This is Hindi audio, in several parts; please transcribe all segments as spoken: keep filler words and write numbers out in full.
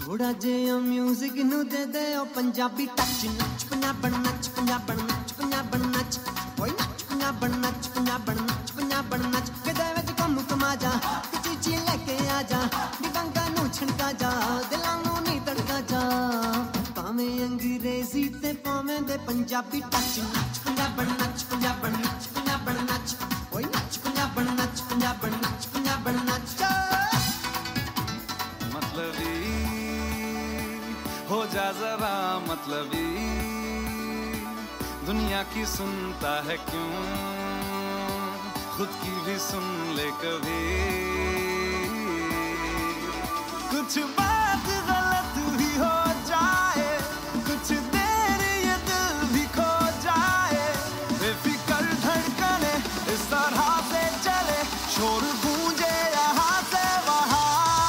थोड़ा जिहा म्यूजिक नू दे दे ओ पंजाबी टच नच पंजाबन नच पंजाबन नच पंजाबन नच ओए नच पंजाबन नच पंजाबन नच पंजाबन नच किदे विच कम कमाजा चीची लेके आ जा दिबांगा नू छणका जा दिलां नू नी तड़का जा भावें अंग्रेजी ते भावें दे पंजाबी टच नच पंजाबन नच पंजाबन नच पंजाबन नच ओए नच पंजाबन नच पंजाबन नच पंजाबन नच मतलबी हो जा जरा मतलबी दुनिया की सुनता है क्यों खुद की भी सुन ले कभी कुछ बात गलत भी हो जाए कुछ देर ये दिल भी खो जाए बेफिक्र धड़कने इस तरह से चले शोर गूंजे यहाँ से वहाँ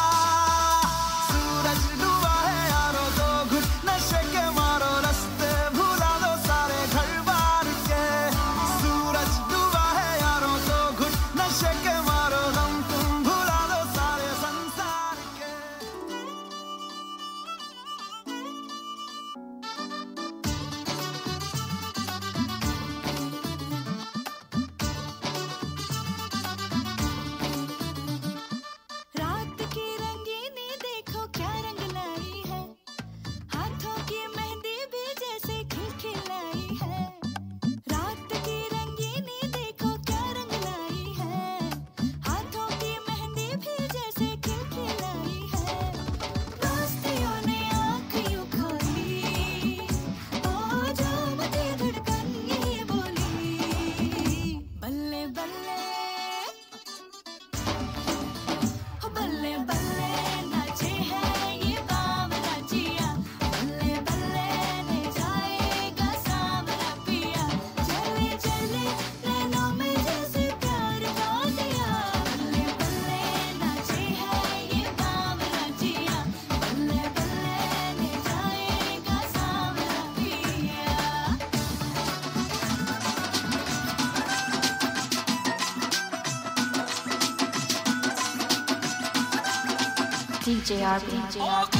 D J R B D J R B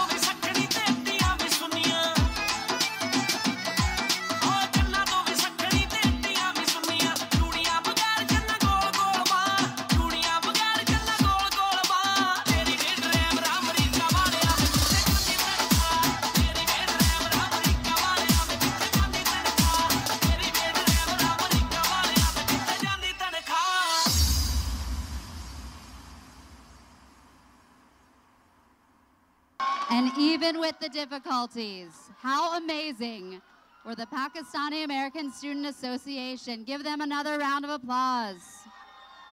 And even with the difficulties, how amazing were the Pakistani American Student Association. Give them another round of applause.